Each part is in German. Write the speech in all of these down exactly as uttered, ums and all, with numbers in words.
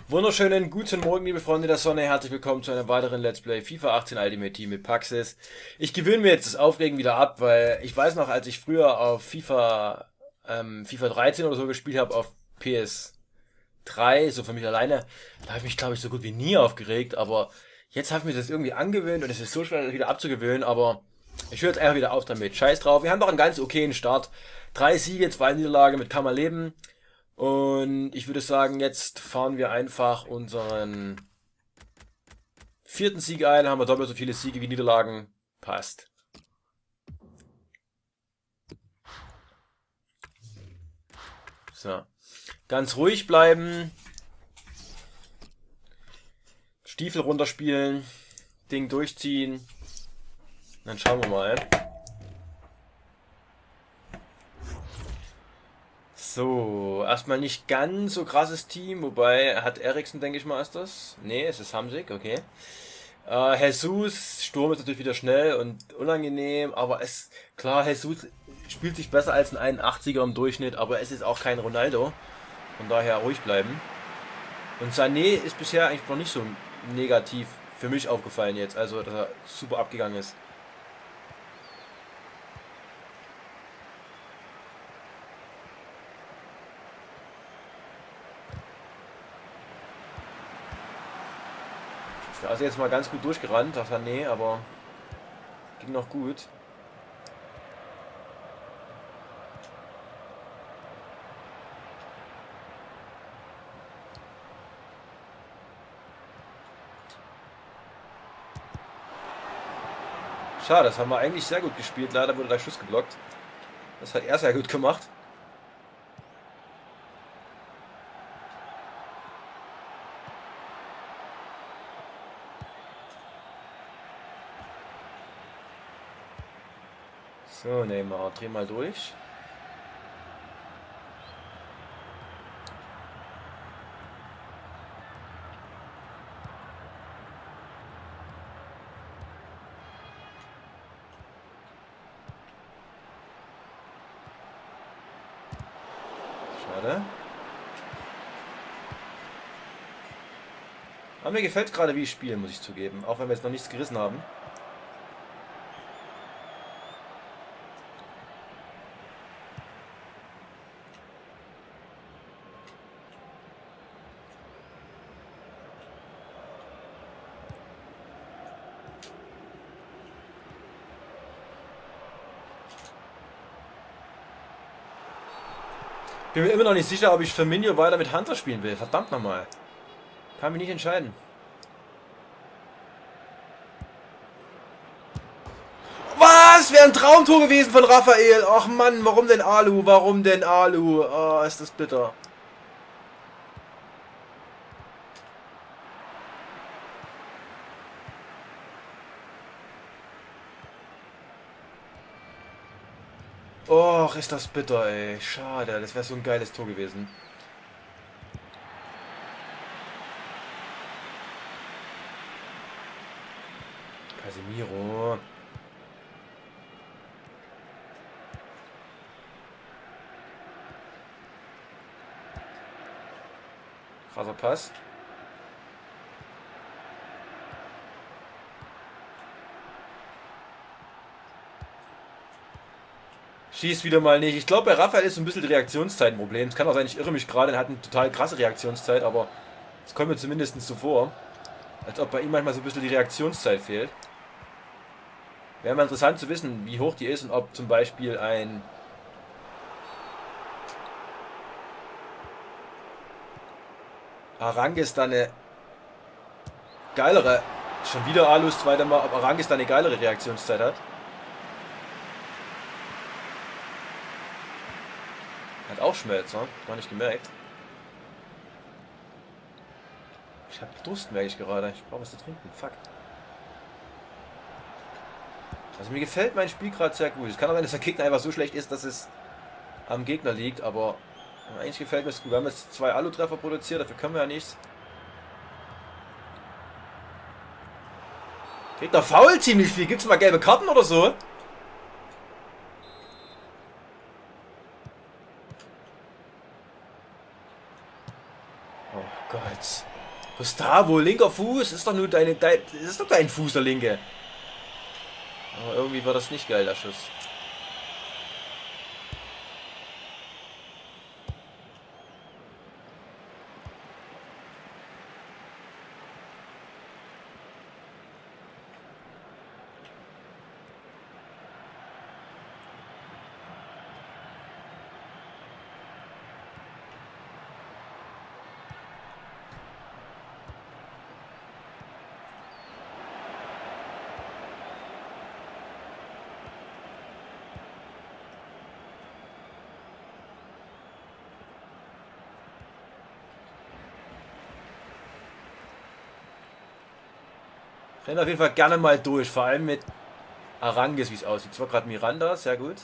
Wunderschönen guten Morgen, liebe Freunde der Sonne. Herzlich willkommen zu einem weiteren Let's Play FIFA achtzehn Ultimate Team mit Paxis. Ich gewöhne mir jetzt das Aufregen wieder ab, weil ich weiß noch, als ich früher auf FIFA, ähm, FIFA dreizehn oder so gespielt habe, auf P S drei, so für mich alleine, da habe ich mich, glaube ich, so gut wie nie aufgeregt, aber jetzt habe ich mir das irgendwie angewöhnt und es ist so schwer, das wieder abzugewöhnen, aber ich höre jetzt einfach wieder auf damit. Scheiß drauf, wir haben doch einen ganz okayen Start. Drei Siege, zwei Niederlagen, mit kann man leben. Und ich würde sagen, jetzt fahren wir einfach unseren vierten Sieg ein, haben wir doppelt so viele Siege wie Niederlagen. Passt. So. Ganz ruhig bleiben. Stiefel runterspielen. Ding durchziehen. Dann schauen wir mal. So, erstmal nicht ganz so krasses Team, wobei hat Eriksen, denke ich mal, ist das? Ne, es ist Hamsik, okay. Äh, Jesus, Sturm ist natürlich wieder schnell und unangenehm, aber es, klar, Jesus spielt sich besser als ein einundachtziger im Durchschnitt, aber es ist auch kein Ronaldo. Von daher ruhig bleiben. Und Sané ist bisher eigentlich noch nicht so negativ für mich aufgefallen jetzt, also dass er super abgegangen ist. Da ist jetzt mal ganz gut durchgerannt, dachte nee, aber ging noch gut. Schade, das haben wir eigentlich sehr gut gespielt. Leider wurde der Schuss geblockt. Das hat er sehr gut gemacht. So, Neymar, dreh mal durch. Schade. Aber mir gefällt gerade, wie ich spiele, muss ich zugeben. Auch wenn wir jetzt noch nichts gerissen haben. Bin mir immer noch nicht sicher, ob ich Firmino weiter mit Hunter spielen will. Verdammt nochmal. Kann mich nicht entscheiden. Was? Wäre ein Traumtor gewesen von Raphael. Ach Mann, warum denn Alu? Warum denn Alu? Oh, ist das bitter. Och, ist das bitter, ey. Schade, das wäre so ein geiles Tor gewesen. Casemiro. Krasser Pass. Schießt wieder mal nicht. Ich glaube, bei Raphael ist so ein bisschen die Reaktionszeit ein Problem. Es kann auch sein, ich irre mich gerade, er hat eine total krasse Reaktionszeit, aber es kommt mir zumindest so vor, als ob bei ihm manchmal so ein bisschen die Reaktionszeit fehlt. Wäre mal interessant zu wissen, wie hoch die ist und ob zum Beispiel ein Arangis da eine geilere, schon wieder Alus zweite Mal, ob Arangis da eine geilere Reaktionszeit hat. Hat auch Schmelzer, gar nicht gemerkt. Ich habe Durst, merke ich gerade. Ich brauche was zu trinken. Fuck. Also mir gefällt mein Spiel gerade sehr gut. Es kann auch sein, dass der Gegner einfach so schlecht ist, dass es am Gegner liegt, aber eigentlich gefällt mir es gut. Wir haben jetzt zwei Alu-Treffer produziert, dafür können wir ja nichts. Gegner faul ziemlich viel. Gibt es mal gelbe Karten oder so? Oh Gott. Gustavo, linker Fuß, ist doch nur deine, dein, ist doch dein Fuß, der linke. Aber irgendwie war das nicht geil, der Schuss. Rennt auf jeden Fall gerne mal durch, vor allem mit Arangis, wie es aussieht. Zwar gerade Miranda, sehr gut.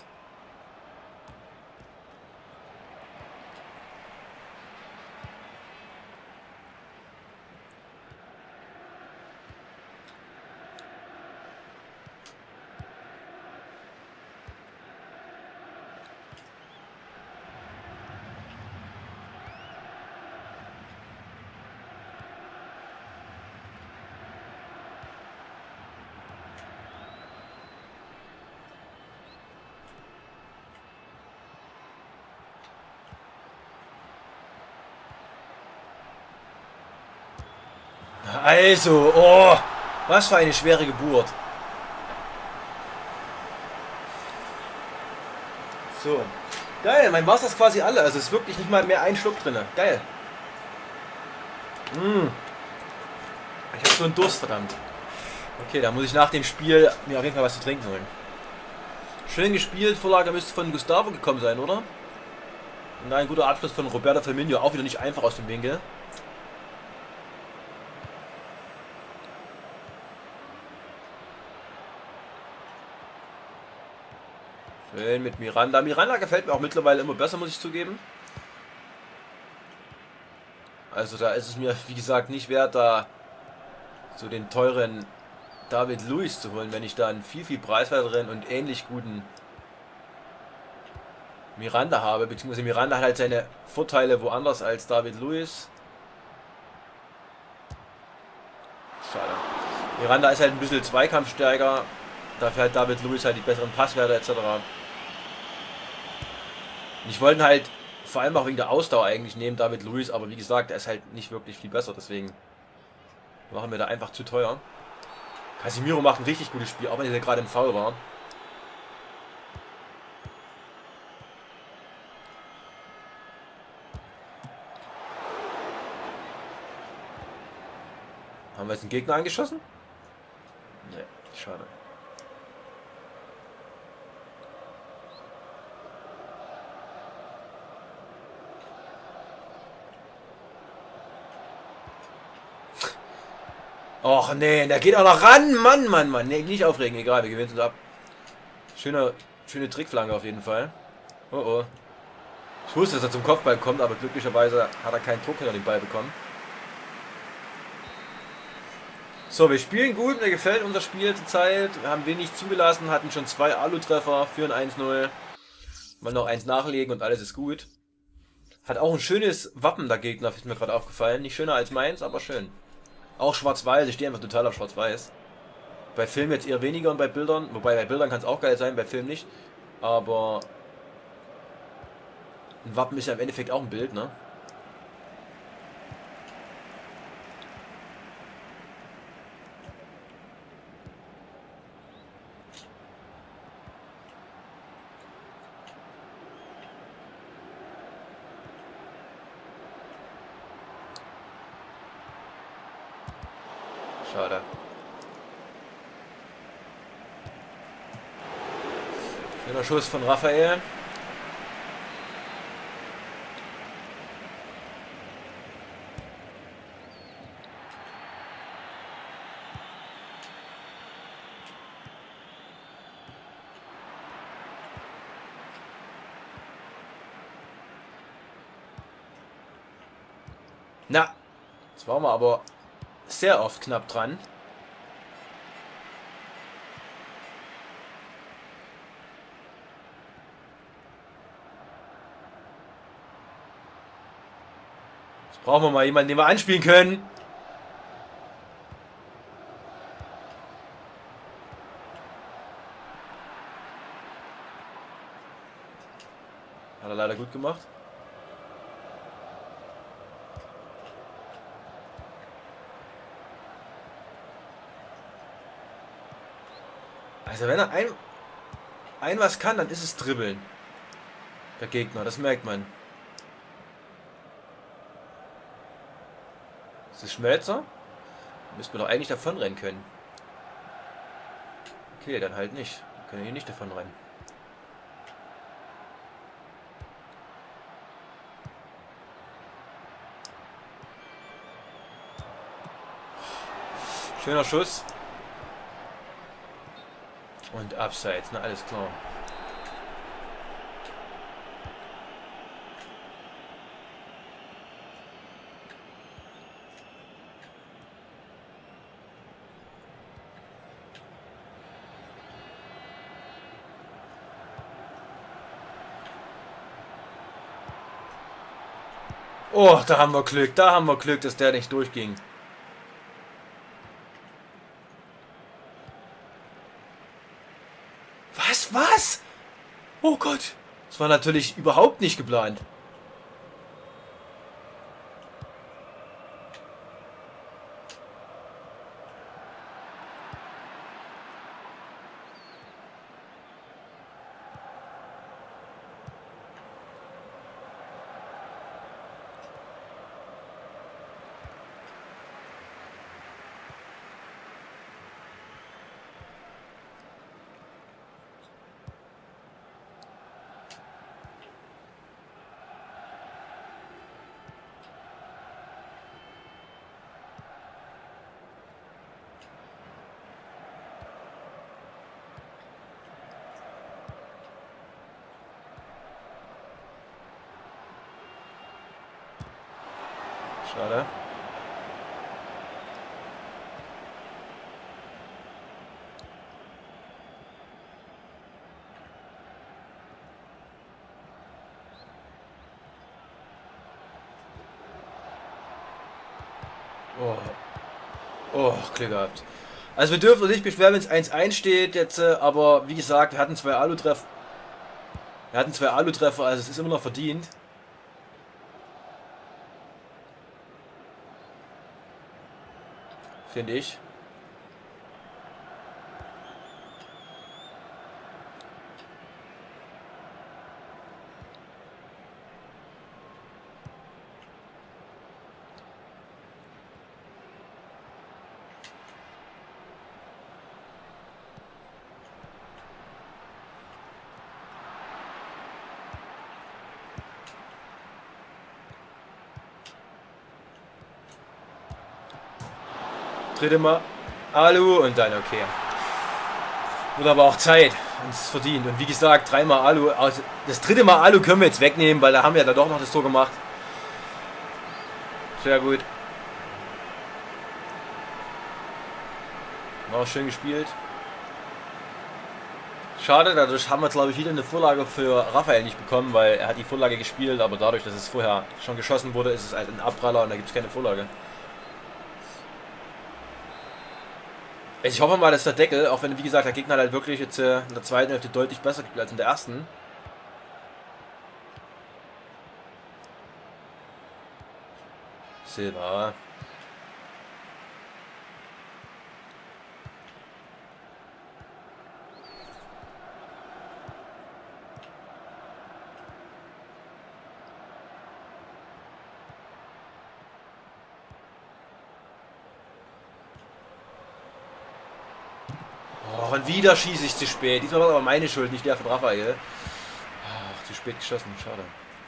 Also, oh, was für eine schwere Geburt. So, geil, mein Wasser ist quasi alle, also ist wirklich nicht mal mehr ein Schluck drin. Geil. Mm. Ich habe so einen Durst, verdammt. Okay, da muss ich nach dem Spiel mir auf jeden Fall was zu trinken holen. Schön gespielt, Vorlage müsste von Gustavo gekommen sein, oder? Und ein guter Abschluss von Roberto Firmino, auch wieder nicht einfach aus dem Winkel. Schön mit Miranda. Miranda gefällt mir auch mittlerweile immer besser, muss ich zugeben. Also da ist es mir, wie gesagt, nicht wert, da so den teuren David Luiz zu holen, wenn ich da einen viel, viel preiswerteren und ähnlich guten Miranda habe. Beziehungsweise Miranda hat halt seine Vorteile woanders als David Luiz. Schade. Miranda ist halt ein bisschen zweikampfstärker. Dafür hat David Luiz halt die besseren Passwerte et cetera. Ich wollte halt vor allem auch wegen der Ausdauer eigentlich nehmen, David Luiz, aber wie gesagt, er ist halt nicht wirklich viel besser, deswegen machen wir da einfach zu teuer. Casemiro macht ein richtig gutes Spiel, auch wenn er gerade im Foul war. Haben wir jetzt einen Gegner angeschossen? Ne, schade. Och nee, der geht auch noch ran. Mann, Mann, Mann. Nee, nicht aufregen. Egal, wir gewinnen uns ab. Schöne, schöne Trickflanke auf jeden Fall. Oh oh. Ich wusste, dass er zum Kopfball kommt, aber glücklicherweise hat er keinen Druck hinter den Ball bekommen. So, wir spielen gut. Mir gefällt unser Spiel zurzeit. Wir haben wenig zugelassen, hatten schon zwei Alu-Treffer, führen eins null. Mal noch eins nachlegen und alles ist gut. Hat auch ein schönes Wappen, der Gegner, ist mir gerade aufgefallen. Nicht schöner als meins, aber schön. Auch schwarz-weiß, ich stehe einfach total auf schwarz-weiß. Bei Film jetzt eher weniger und bei Bildern, wobei bei Bildern kann es auch geil sein, bei Film nicht. Aber ein Wappen ist ja im Endeffekt auch ein Bild, ne? Schade. Schöner Schuss von Raphael. Na, jetzt waren wir aber sehr oft knapp dran. Jetzt brauchen wir mal jemanden, den wir anspielen können. leider gut gemacht. Also wenn er ein, ein was kann, dann ist es Dribbeln. Der Gegner, das merkt man. Das ist Schmelzer. Müssten wir doch eigentlich davon rennen können. Okay, dann halt nicht. Wir können hier nicht davon rennen. Schöner Schuss. Und Abseits, na alles klar. Oh, da haben wir Glück, da haben wir Glück, dass der nicht durchging. Was, was? Oh Gott, das war natürlich überhaupt nicht geplant. Schade. Oh. Oh, Glück gehabt. Also wir dürfen uns nicht beschweren, wenn es eins eins steht jetzt, aber wie gesagt, wir hatten zwei Alu-Treffer. Wir hatten zwei Alu-Treffer, also es ist immer noch verdient. Finde ich. Dritte Mal Alu und dann okay. Wird aber auch Zeit. Und es ist verdient. Und wie gesagt, dreimal Alu. Also das dritte Mal Alu können wir jetzt wegnehmen, weil da haben wir ja dann doch noch das Tor gemacht. Sehr gut. War auch schön gespielt. Schade, dadurch haben wir, glaube ich, wieder eine Vorlage für Raphael nicht bekommen, weil er hat die Vorlage gespielt, aber dadurch, dass es vorher schon geschossen wurde, ist es halt ein Abpraller und da gibt es keine Vorlage. Ich hoffe mal, dass der Deckel, auch wenn, wie gesagt, der Gegner halt wirklich jetzt äh, in der zweiten Hälfte deutlich besser spielt als in der ersten. Silber. Oh, und wieder schieße ich zu spät. Diesmal war aber meine Schuld, nicht der von Raphael. Ach, zu spät geschossen, schade.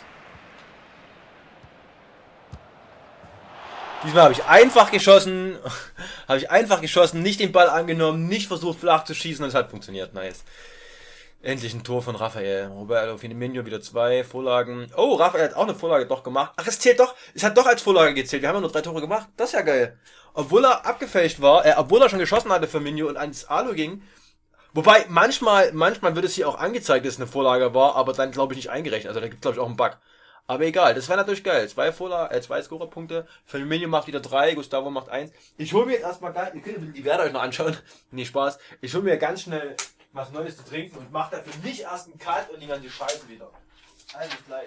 Diesmal habe ich einfach geschossen, habe ich einfach geschossen, nicht den Ball angenommen, nicht versucht flach zu schießen und es hat funktioniert, nice. Endlich ein Tor von Raphael. Roberto Firmino wieder zwei Vorlagen. Oh, Raphael hat auch eine Vorlage doch gemacht. Ach, es zählt doch, es hat doch als Vorlage gezählt. Wir haben ja nur drei Tore gemacht, das ist ja geil. Obwohl er abgefälscht war, äh, obwohl er schon geschossen hatte für Firmino und ans Alu ging. Wobei, manchmal, manchmal wird es hier auch angezeigt, dass es eine Vorlage war, aber dann glaube ich nicht eingerechnet. Also da gibt es glaube ich auch einen Bug. Aber egal, das wäre natürlich geil. Zwei Vorlagen, äh, zwei Scorerpunkte. Firmino macht wieder drei, Gustavo macht eins. Ich hole mir jetzt erstmal geil, ihr könnt die Werte euch noch anschauen. Nee, Spaß. Ich hole mir ganz schnell was Neues zu trinken und mache dafür nicht erst einen Kalt und die ganze Scheiße wieder. Also gleich.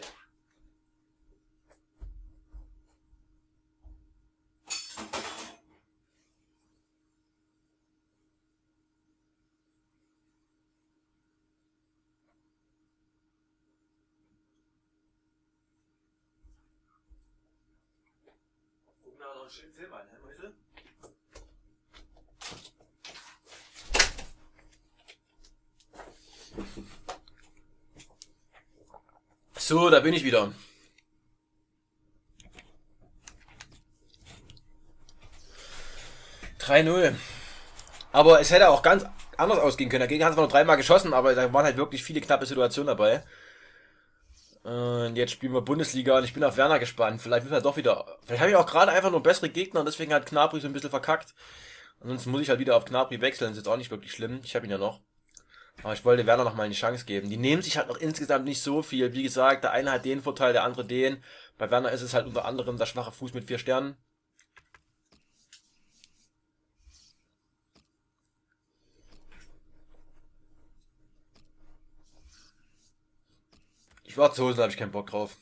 Gucken wir noch einen schönen Film an, Herr Mäusel. So, da bin ich wieder. drei null. Aber es hätte auch ganz anders ausgehen können. Dagegen hat es nur dreimal geschossen, aber da waren halt wirklich viele knappe Situationen dabei. Und jetzt spielen wir Bundesliga und ich bin auf Werner gespannt. Vielleicht müssen wir doch wieder... Vielleicht habe ich auch gerade einfach nur bessere Gegner und deswegen hat Gnabry so ein bisschen verkackt. Ansonsten muss ich halt wieder auf Gnabry wechseln. Das ist jetzt auch nicht wirklich schlimm. Ich habe ihn ja noch. Aber ich wollte Werner noch mal eine Chance geben. Die nehmen sich halt noch insgesamt nicht so viel. Wie gesagt, der eine hat den Vorteil, der andere den. Bei Werner ist es halt unter anderem der schwache Fuß mit vier Sternen. Schwarze Hosen habe ich keinen Bock drauf.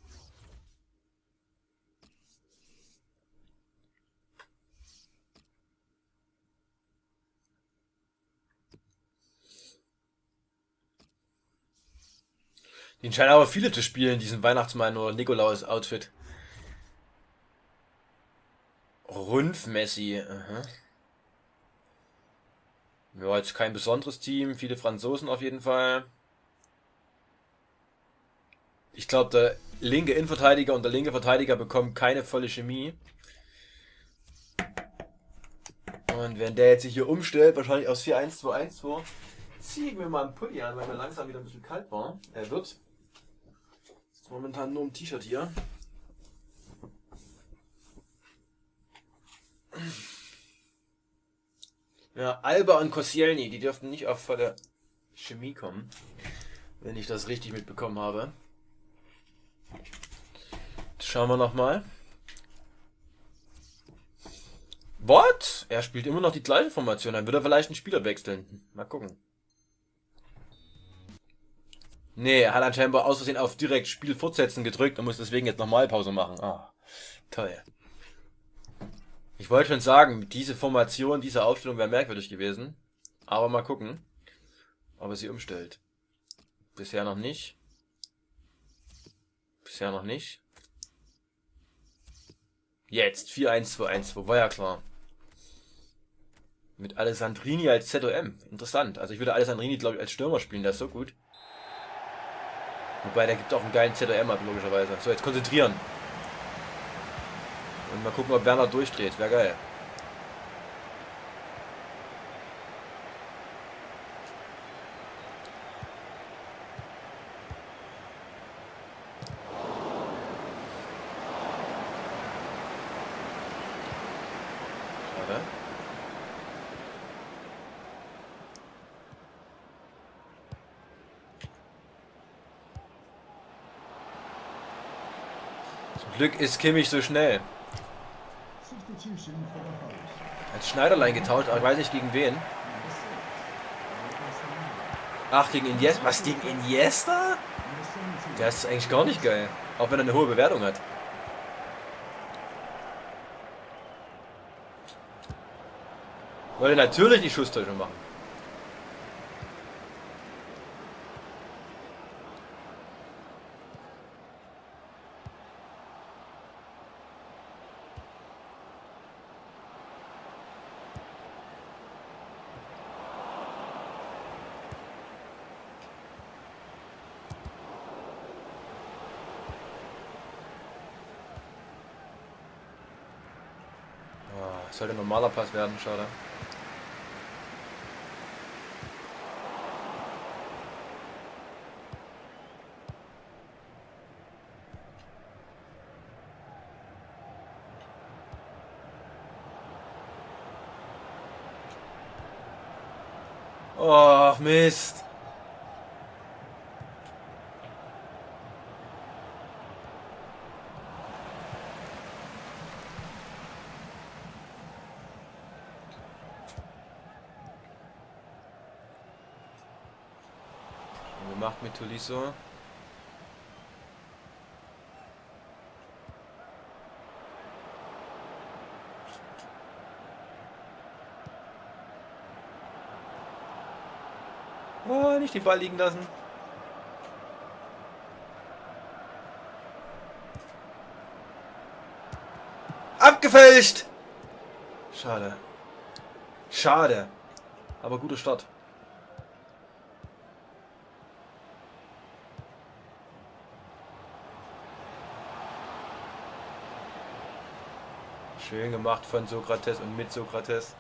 Die scheinen aber viele zu spielen, diesen Weihnachtsmann oder Nikolaus-Outfit. Rundf-Messi. Aha. Ja, jetzt kein besonderes Team. Viele Franzosen auf jeden Fall. Ich glaube, der linke Innenverteidiger und der linke Verteidiger bekommen keine volle Chemie. Und wenn der jetzt sich hier umstellt, wahrscheinlich aus vier eins zwei eins zwei, ziehe ich mir mal einen Pulli an, weil mir langsam wieder ein bisschen kalt war. Er wird. Ist momentan nur im T-Shirt hier. Ja, Alba und Koscielny, die dürften nicht auf volle Chemie kommen, wenn ich das richtig mitbekommen habe. Jetzt schauen wir nochmal. What? Er spielt immer noch die gleiche Formation, dann wird er vielleicht einen Spieler wechseln. Mal gucken. Nee, er hat anscheinend aus Versehen auf direkt Spiel fortsetzen gedrückt und muss deswegen jetzt nochmal Pause machen. Ah, toll. Ich wollte schon sagen, diese Formation, diese Aufstellung wäre merkwürdig gewesen. Aber mal gucken, ob er sie umstellt. Bisher noch nicht. Bisher noch nicht. Jetzt, vier eins zwei eins zwei, war ja klar. Mit Alessandrini als Z O M. Interessant. Also ich würde Alessandrini, glaube ich, als Stürmer spielen, der ist so gut. Wobei, der gibt auch einen geilen Z O M ab, logischerweise. So, jetzt konzentrieren. Und mal gucken, ob Werner durchdreht. Wäre geil. Schade. Zum Glück ist Kimmich so schnell. Als Schneiderlein getauscht, aber ich weiß nicht gegen wen. Ach, gegen Iniesta. Was, gegen Iniesta? Der ist eigentlich gar nicht geil. Auch wenn er eine hohe Bewertung hat. Wollte natürlich die Schusstäuschung machen. Sollte ein normaler Pass werden, schade. Oh, Mist. Gemacht mit Tolisso. Oh, nicht den Ball liegen lassen. Abgefälscht! Schade. Schade. Aber guter Start. Schön gemacht von Sokrates und mit Sokrates.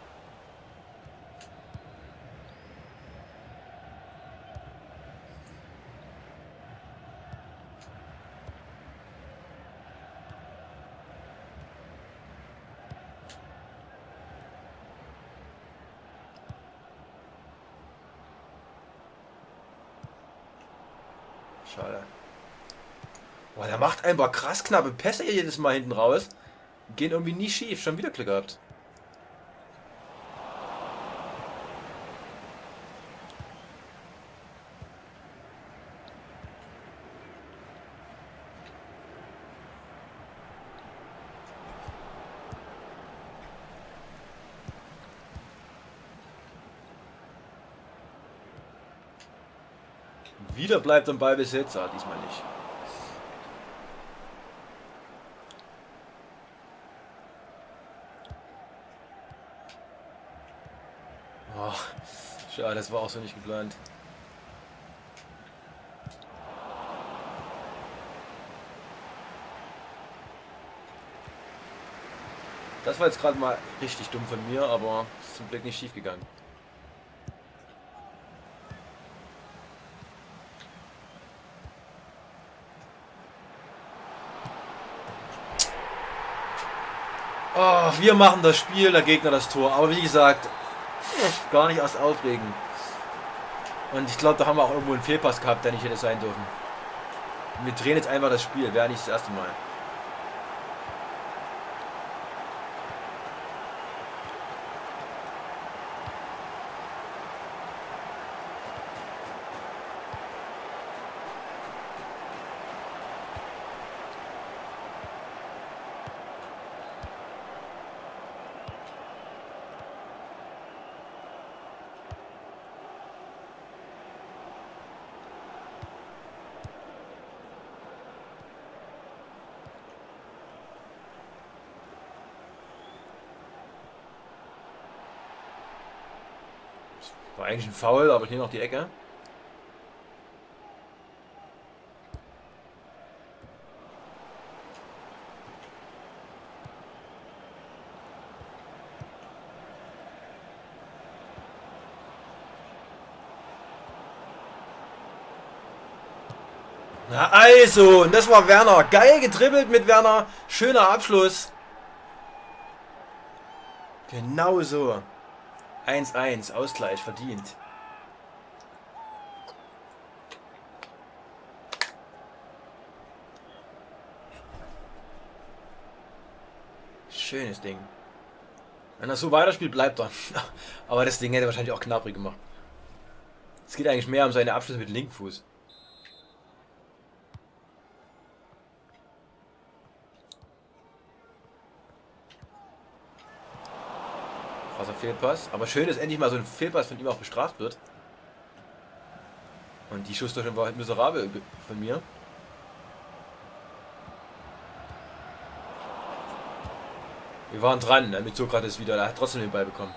Schade. Boah, der macht einfach krass knappe Pässe jedes Mal hinten raus. Gehen irgendwie nie schief. Schon wieder Glück gehabt. Wieder bleibt am Ballbesitz. Ah, diesmal nicht. Oh, schade, das war auch so nicht geplant. Das war jetzt gerade mal richtig dumm von mir, aber ist zum Glück nicht schief gegangen. Oh, wir machen das Spiel, der Gegner das Tor. Aber wie gesagt, gar nicht erst aufregen. Und ich glaube, da haben wir auch irgendwo einen Fehlpass gehabt, der nicht hätte sein dürfen. Und wir drehen jetzt einfach das Spiel, wäre nicht das erste Mal. War eigentlich ein Foul, aber hier noch die Ecke. Na also, und das war Werner. Geil gedribbelt mit Werner. Schöner Abschluss. Genau so. eins eins, Ausgleich, verdient. Schönes Ding. Wenn er so weiterspielt, bleibt er. Aber das Ding hätte er wahrscheinlich auch knapprig gemacht. Es geht eigentlich mehr um seine Abschlüsse mit linkem Fuß. Krasser Fehlpass. Aber schön, dass endlich mal so ein Fehlpass von ihm auch bestraft wird. Und die Schusstorschung war halt miserabel von mir. Wir waren dran, ne, mit Sokrates wieder. Er hat trotzdem den Ball bekommen.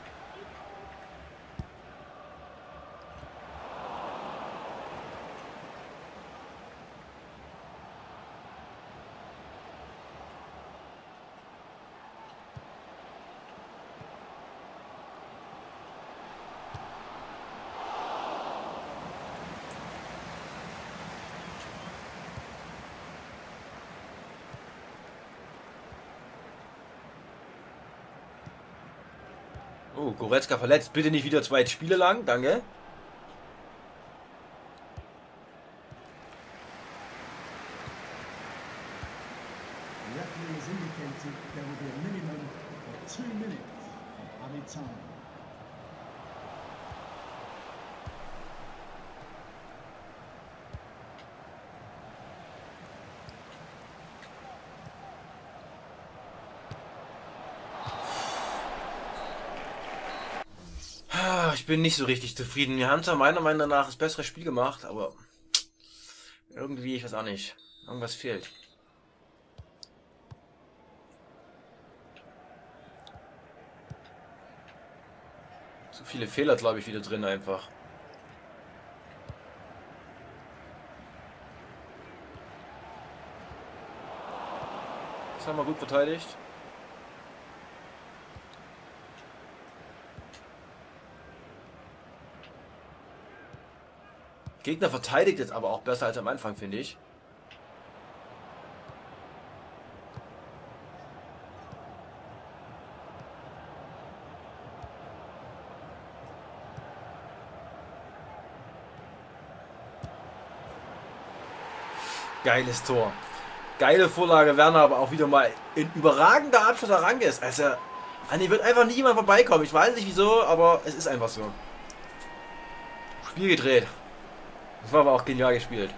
Oh, Goretzka verletzt. Bitte nicht wieder zwei Spiele lang. Danke. ich bin nicht so richtig zufrieden. Wir haben zwar meiner Meinung nach das bessere Spiel gemacht, aber irgendwie, ich weiß auch nicht. Irgendwas fehlt. Zu viele Fehler, glaube ich, wieder drin einfach. Das haben wir gut verteidigt. Gegner verteidigt jetzt aber auch besser als am Anfang, finde ich. Geiles Tor. Geile Vorlage, Werner, aber auch wieder mal in überragender Abschluss Arangues. Also, an die wird einfach niemand vorbeikommen. Ich weiß nicht wieso, aber es ist einfach so. Spiel gedreht. Das war aber auch genial gespielt.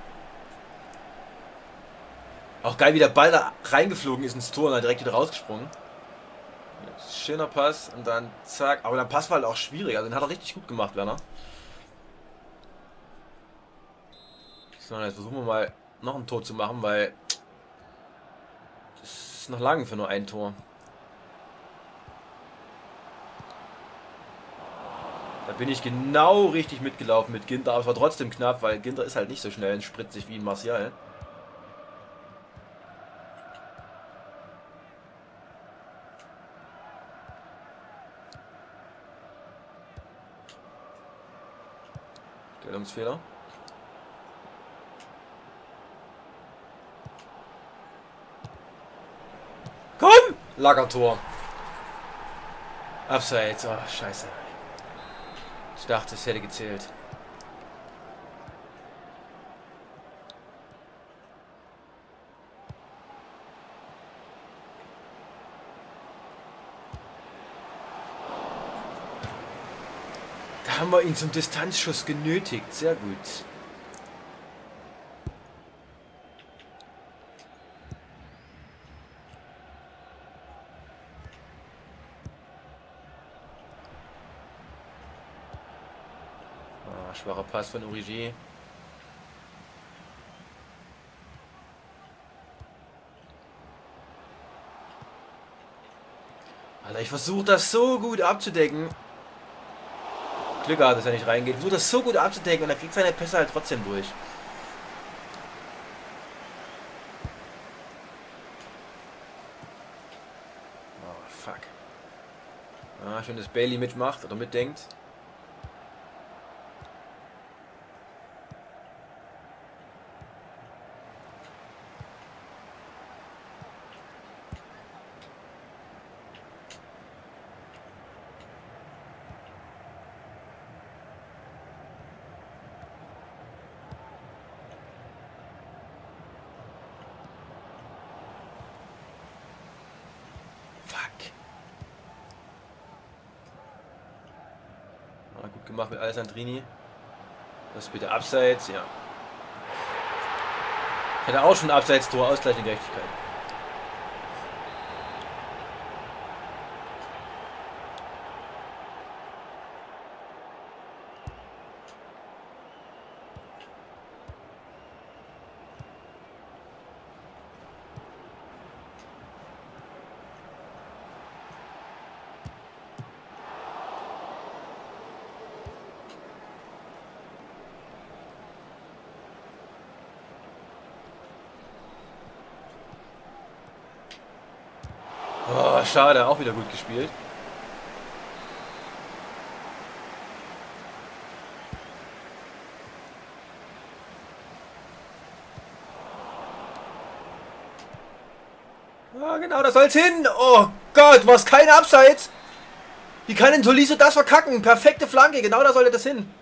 Auch geil, wie der Ball da reingeflogen ist ins Tor und dann direkt wieder rausgesprungen. Schöner Pass und dann zack. Aber der Pass war halt auch schwierig. Also den hat er richtig gut gemacht, Werner. So, jetzt versuchen wir mal noch ein Tor zu machen, weil das ist noch lang für nur ein Tor. Da bin ich genau richtig mitgelaufen mit Ginter, aber es war trotzdem knapp, weil Ginter ist halt nicht so schnell und spritzig wie ein Martial. Stellungsfehler. Komm! Lagertor. Abseits. Oh, scheiße. Ich dachte, es hätte gezählt. Da haben wir ihn zum Distanzschuss genötigt. Sehr gut. Ah, schwacher Pass von Origi. Alter, ich versuche das so gut abzudecken. Glück gehabt, dass er nicht reingeht. Ich versuche das so gut abzudecken und er kriegt seine Pässe halt trotzdem durch. Oh, fuck. Ah, schön, dass Bailey mitmacht oder mitdenkt. Ah, gut gemacht mit Alessandrini. Das ist bitte Abseits, ja. Hätte auch schon Abseits-Tor, Ausgleich in Gerechtigkeit. Oh, schade, auch wieder gut gespielt. Ja, genau, da soll's hin. Oh Gott, was kein Abseits. Wie kann denn Tolisso das verkacken? Perfekte Flanke, genau da sollte das hin.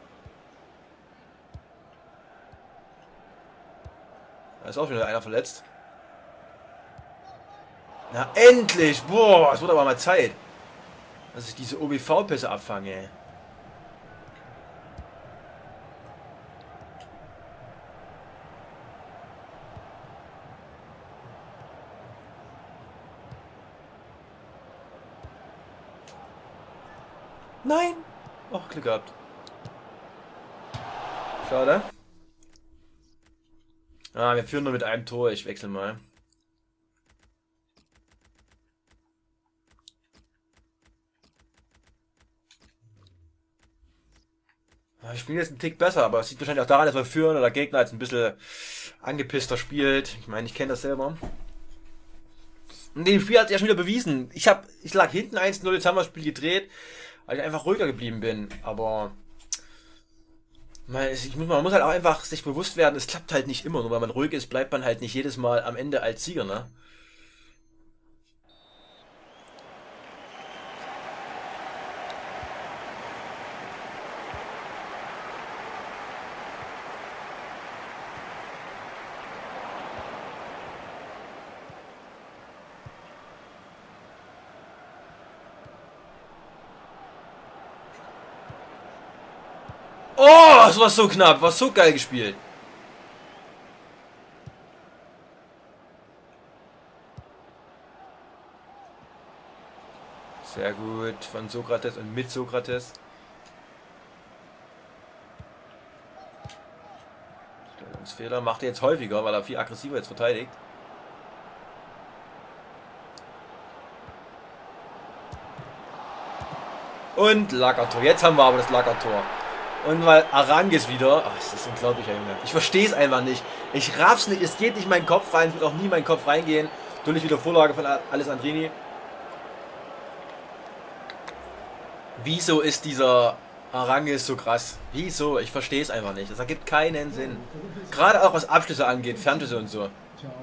Da ist auch wieder einer verletzt. Na endlich! Boah, es wird aber mal Zeit, dass ich diese O B V-Pässe abfange. Nein! Ach, Glück gehabt. Schade. Ah, wir führen nur mit einem Tor. Ich wechsle mal. Ich spiele jetzt einen Tick besser, aber es liegt wahrscheinlich auch daran, dass wir führen oder der Gegner jetzt ein bisschen angepisster spielt. Ich meine, ich kenne das selber. Und in dem Spiel hat es ja schon wieder bewiesen. Ich hab, ich lag hinten eins null, jetzt haben wir das Spiel gedreht, weil ich einfach ruhiger geblieben bin. Aber man, ich muss, man muss halt auch einfach sich bewusst werden, es klappt halt nicht immer. Nur weil man ruhig ist, bleibt man halt nicht jedes Mal am Ende als Sieger, ne? Oh, das war so knapp, war so geil gespielt. Sehr gut, von Sokrates und mit Sokrates. Stellungsfehler macht er jetzt häufiger, weil er viel aggressiver jetzt verteidigt. Und Lagertor. Jetzt haben wir aber das Lagertor. Und weil Arangis wieder. Ach, das ist unglaublich, Junge. Ich verstehe es einfach nicht. Ich raff's nicht. Es geht nicht in meinen Kopf rein. Es wird auch nie in meinen Kopf reingehen. Durch wieder Vorlage von Alessandrini. Wieso ist dieser Arangis so krass? Wieso? Ich verstehe es einfach nicht. Das ergibt keinen Sinn. Gerade auch was Abschlüsse angeht, Fernschüsse und so.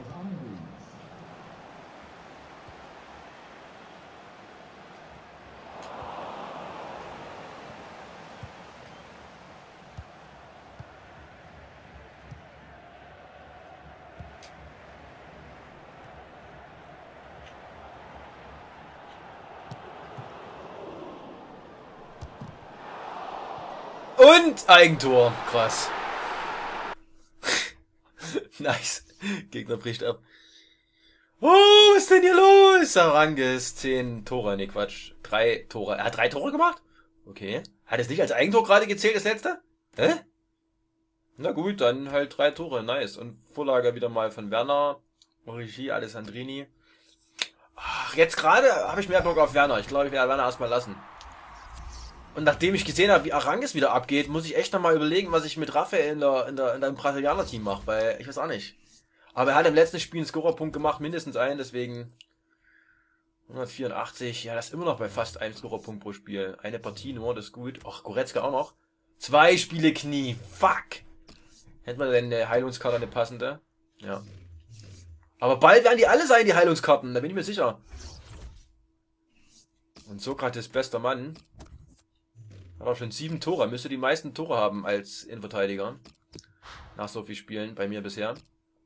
Und Eigentor. Krass. Nice. Gegner bricht ab. Oh, was ist denn hier los? Arangis, zehn Tore. Ne, Quatsch. Drei Tore. Er hat drei Tore gemacht? Okay. Hat es nicht als Eigentor gerade gezählt, das letzte? Hä? Na gut, dann halt drei Tore. Nice. Und Vorlage wieder mal von Werner. Origi, Alessandrini. Ach, jetzt gerade habe ich mehr Bock auf Werner. Ich glaube, ich werde Werner erstmal lassen. Und nachdem ich gesehen habe, wie Arangis wieder abgeht, muss ich echt nochmal überlegen, was ich mit Raphael in der, in der, in deinem Brasilianer-Team mache, weil ich weiß auch nicht. Aber er hat im letzten Spiel einen Scorerpunkt gemacht, mindestens einen, deswegen hundertvierundachtzig. Ja, das ist immer noch bei fast einem Scorerpunkt pro Spiel. Eine Partie nur, das ist gut. Ach, Goretzka auch noch. Zwei Spiele Knie. Fuck. Hätten wir denn eine Heilungskarte, eine passende? Ja. Aber bald werden die alle sein, die Heilungskarten, da bin ich mir sicher. Und Sokrates bester Mann. Hat auch schon sieben Tore. Müsste die meisten Tore haben als Innenverteidiger. Nach so viel Spielen bei mir bisher.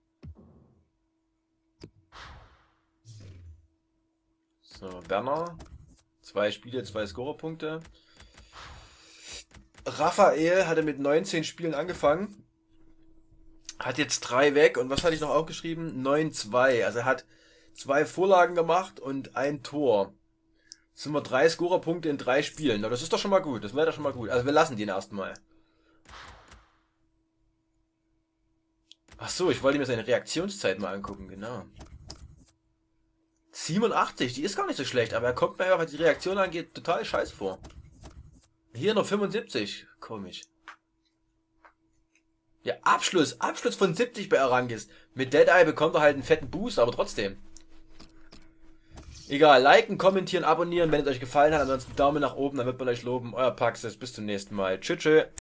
So, Werner. Zwei Spiele, zwei Scorerpunkte. Raphael hatte mit neunzehn Spielen angefangen. Hat jetzt drei weg. Und was hatte ich noch aufgeschrieben? neun zwei. Also er hat zwei Vorlagen gemacht und ein Tor. Jetzt sind wir drei Scorerpunkte in drei Spielen. Na, das ist doch schon mal gut. Das wäre doch schon mal gut. Also wir lassen den erstmal. Ach so, ich wollte mir seine Reaktionszeit mal angucken. Genau. siebenundachtzig, die ist gar nicht so schlecht. Aber er kommt mir einfach, was die Reaktion angeht, total scheiße vor. Hier noch fünfundsiebzig. Komisch. Ja, Abschluss. Abschluss von siebzig bei Arangis. Mit Deadeye bekommt er halt einen fetten Boost, aber trotzdem. Egal, liken, kommentieren, abonnieren, wenn es euch gefallen hat. Ansonsten Daumen nach oben, dann wird man euch loben. Euer Paxis, bis zum nächsten Mal. Tschüss, tschüss.